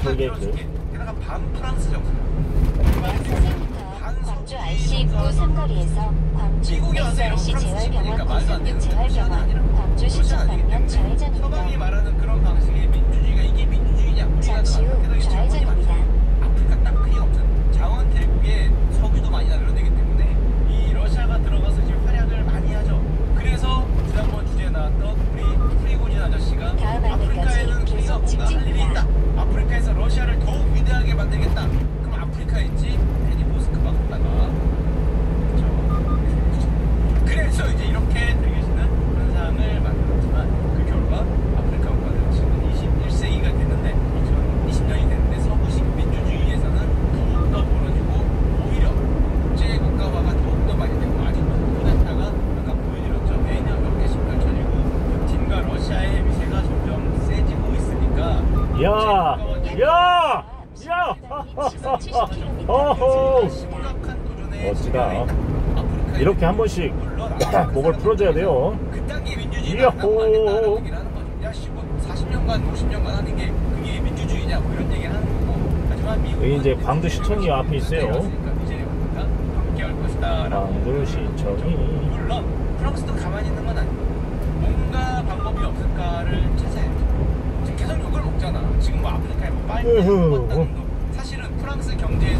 프로젝트. 게다가 반 프랑스 정서야. 광주 RC 입구 삼거리에서 광주 SRC 재활병원 고승육 재활병원 광주 시청 방면 좌회전입니다. 서방이 말하는 그런 방식의 민주주의가 이게 민주주의냐? 잠시 후 좌회전입니다. 아프리카 딱 필요 없잖아. 자원 대국에 석유도 많이 나들어내기 때문에 이 러시아가 들어가서 지금 활약을 많이 하죠. 그래서 지난번 주제에 나왔던 우리 프리고진 아저씨가 아프리카에는 우리가 뭔가 할 일이 있다. 아프리카에서 러시아를 더욱 위대하게 만들겠다. 그럼 아프리카에 있지? 괜히 모스크바 갔다가 그래서 이제 이렇게 되고 계시는 현상을 만들었지만 그 결과 아프리카 국가들은 지금 21세기가 됐는데 2020년이 됐는데 서구식 민주주의에서는 더욱더 멀어지고 오히려 국제 국가화가 더욱더 많이 되고 아직도 쿠데타가 아까 보여드렸죠. 매년 몇 개씩 펼쳐지고 푸틴과 러시아의 위세가 점점 세지고 있으니까 어허 심각한 도전에 멋지다. 이렇게 한 번씩 목을 풀어줘야 돼요. 그딴 게 민주주의가 야호. 된다는 얘기를 하는 거죠. 야, 40년간, 50년간 하는 게 그게 민주주의냐, 뭐 이런 얘기를 하는 거고. 하지만 미국은 여기 이제 광주시청이 앞에 있어요. 함께 할 것이다. 광주시청이. 물론 프랑스도 가만히 있는 건 아니고 뭔가 방법이 없을까를 찾아야죠. 지금 계속 욕을 먹잖아. 지금 뭐 아프리카에 뭐 빨리 사실은 프랑스 경제에